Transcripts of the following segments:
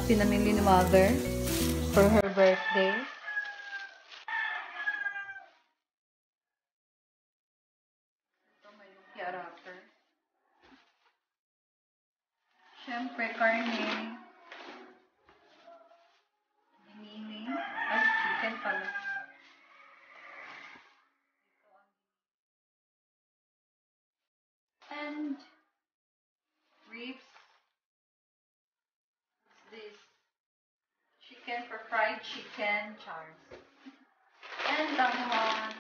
pinamili ni Mother for her birthday. Ito may lumpia wrapper. Siyempre, karne. Hinini. Ay, chicken pala. And ribs. What's this? Chicken for fried chicken, Charles. And langhon.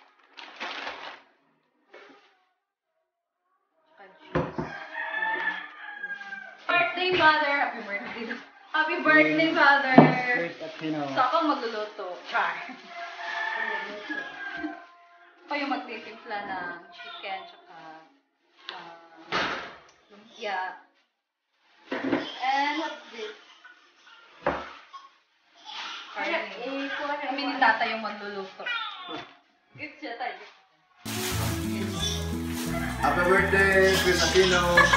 Tsaka juice. Birthday, Mother! Happy birthday. Happy birthday, Mother! So ako magluluto. Char. Ako yung magtitimpla ng chicken, tsaka lumpia. And what's this? Kami ni Tata yung magluluto. Gift siya tayo. Happy birthday, Chris Aquino!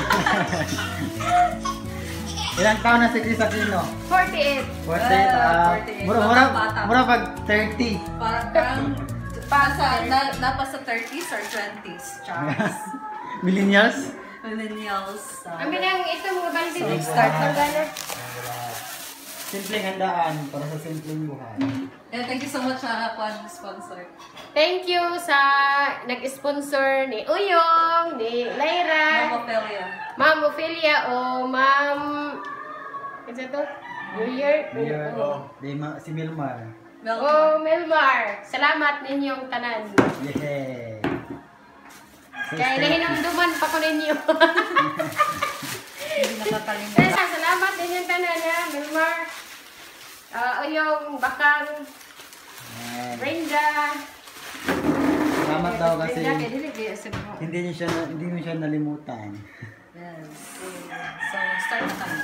Ilang taon na si Chris Aquino? 48. 48. Mura pag 30. Parang napasa 30s or 20s, Charles. Millennials? Millennials. Amin ang ito mga balde. So, start na gano'n. Simpleng handaan para sa simpleng buhay. Yeah, thank you so much sa sponsor. Thank you sa nag-sponsor ni Uyong, ni Lyra, Mama Pelia. Ma'am Ophelia o Ma'am... Ano to? New Year? Si Milmar. O Melmar. Salamat ninyong tanan. Yay! Kaya nahinumduman pa ko ninyo. Hindi nakakalimutan. Salamat ninyong tanan ha, Melmar. Uyong, Bakang, Brenda. Salamat daw kasi Brenda, kaya dili mo. hindi mo siya nalimutan. Yes. So, start na kami.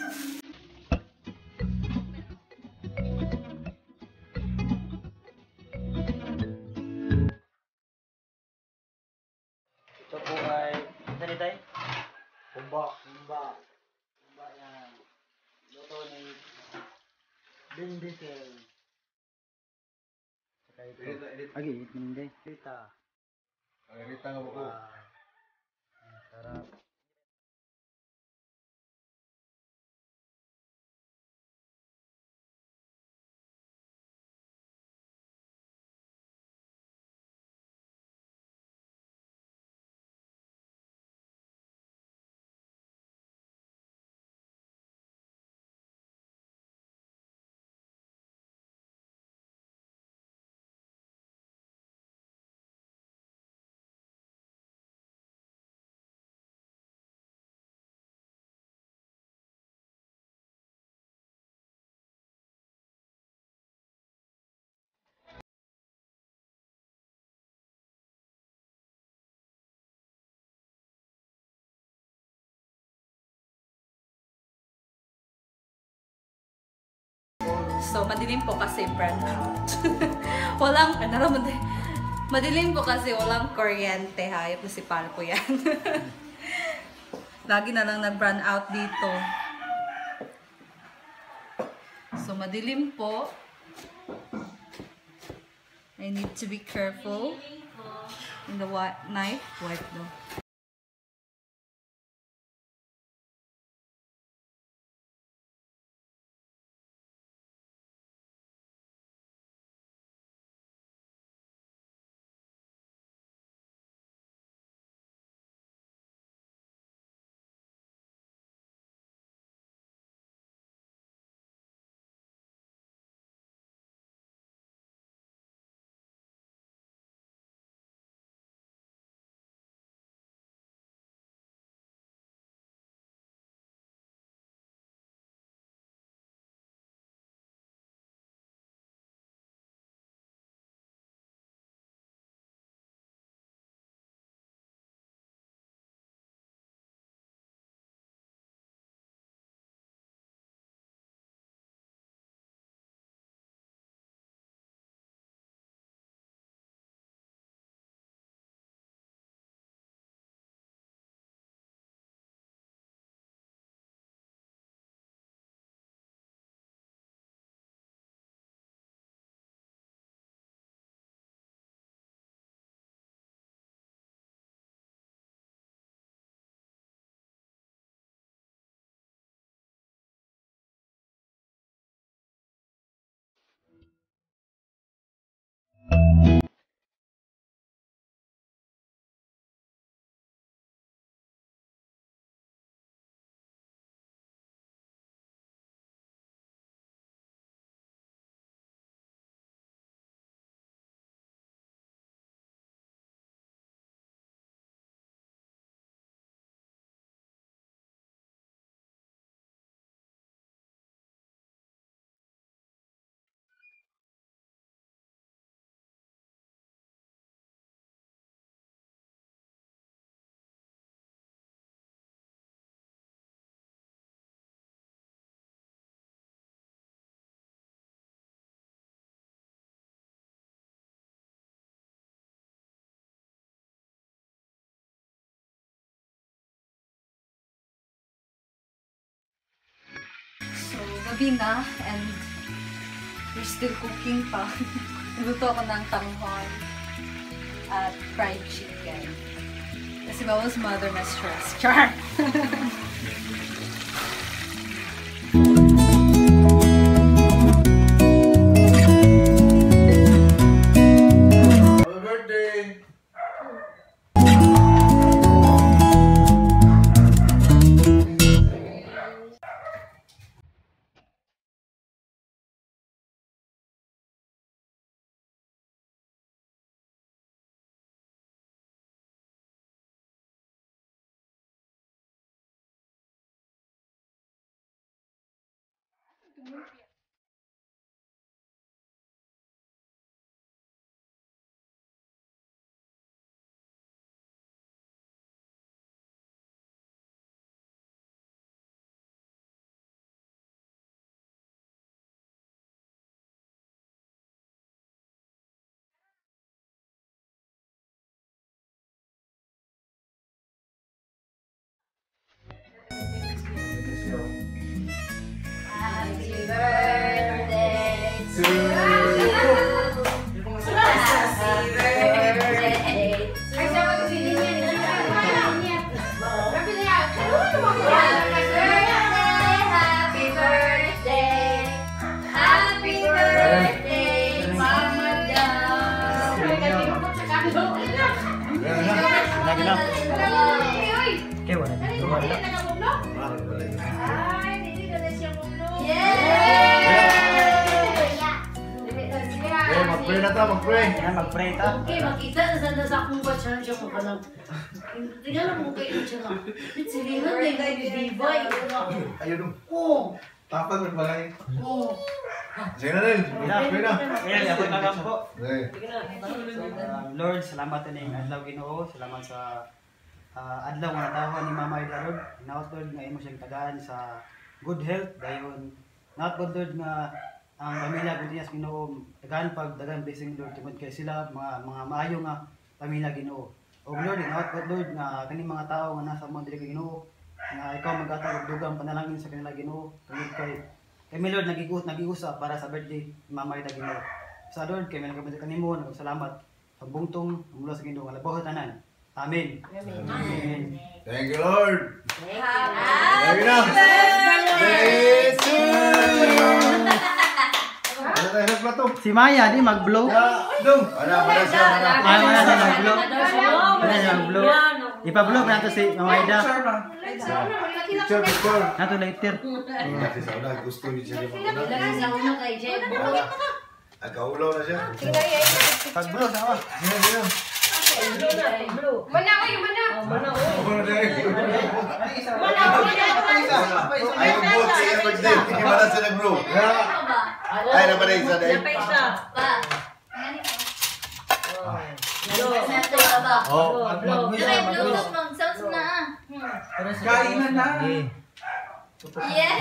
Ito po ay, ano ni Tay? Kumba yan. Luto ni Vin Diesel. Saka ito. Agi, hindi. Tita. Rita nga buko. Sarap. So, madilim po kasi brownout. Madilim po kasi walang kuryente. Hayop na si Palpo yan. Lagi na lang nag-brown out dito. So, madilim po. I need to be careful in the knife. Wipe though. gabi na and we're still cooking pa. Luto ako ng tanghon at fried chicken. Kasi Mama's mother na stress. Char! Happy birthday! Happy birthday to you. Happy birthday Happy birthday. Happy birthday, Mama Dam. Lagi na. Okay, wala dito. Wala. Mag-pray na ta, mag-pray. Yan, mag-pray ta. Okay, makita na sana sa akong batyan siya mo ka lang. Tingnan mo kayo siya lang. Silingan na yung bibibay. Ayun dong. Oo. Tapag mo balay. Oo. Sige na rin. Pray na. Ayan, ako tagampo. Okay. Lord, salamat na yung adlaw Ginoo. Salamat sa adlaw nga natawhan ni Mama Ida Lord. Naot Lord nga imo siyang tagaan sa good health dayon. Naot God Lord nga ang pamilya gud niya sa Ginoo tagaan pag dagan blessing Lord tungod kay sila mga maayo nga pamilya Ginoo. O Lord, naot God Lord nga kani mga tao nga nasa mga dili Ginoo nga ikaw magatag og dugang panalangin sa kanila Ginoo tungod kay mi Lord nag-iusap para sa birthday ni Mama Ida Ginoo. Sa Lord kay may nagabati kanimo salamat sa bungtong mula sa Ginoo nga labaw tanan. Amen. Amen. Thank you, Lord. Happy na. birthday to you. Ano tayo ng plato? Si Maya di mag-blow. Dong. Para siya. Ay, wala sa mag-blow. Wala sa mag-blow. Ipa-blow pa nato si Mama Ida. Picture, picture. Nato later. Kasi sa una, gusto niya siya yung mga Ilagay sa una kay Jay. Nagkaulaw na siya. Pag-blow sa ako. Sige. Mana kayo, mana. Ano na ay, yung boat sa iyo birthday. Hindi ba na siya nag-blow? Ay, na pa na isa dahil. Pa. Oh. Bluetooth mong sounds na. Kainan na. Yay!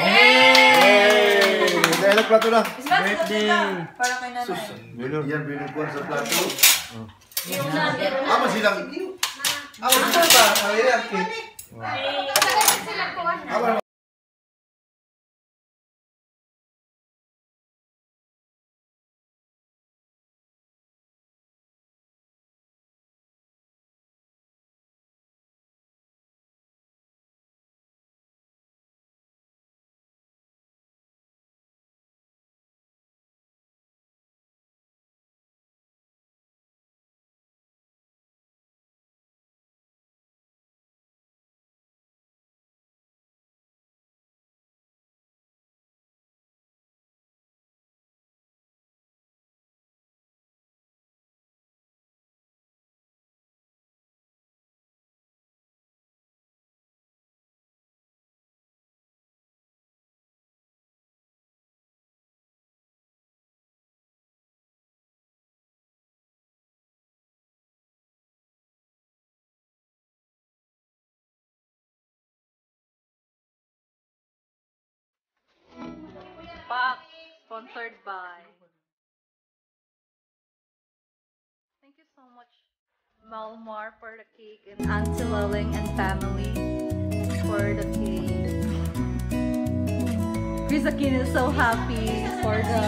Dahil ang plato na. Birthday. Yan, binukuhan sa plato. Yung natin. Ama silang. Ama silang ba? Sila po. Pak, sponsored by. Thank you so much, Malmar, for the cake, and Auntie Lelling and family for the cake. Chris Aquino is so happy for the...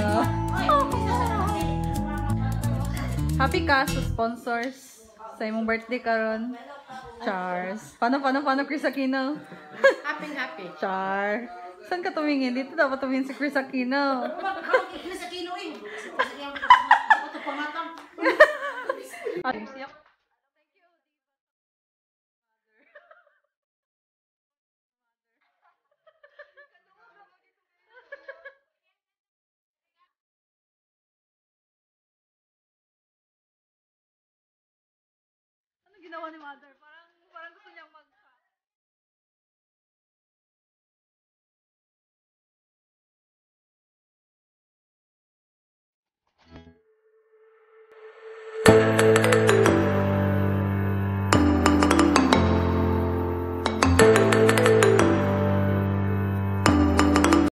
Happy ka sa sponsors sa imong birthday karon. Chars. Paano, Chris Aquino? Happy. Char. Saan ka tumingin? Dito dapat tumingin si Chris Aquino. Chris Aquino eh. Ito pamatang. Ano ginawa ni Mother?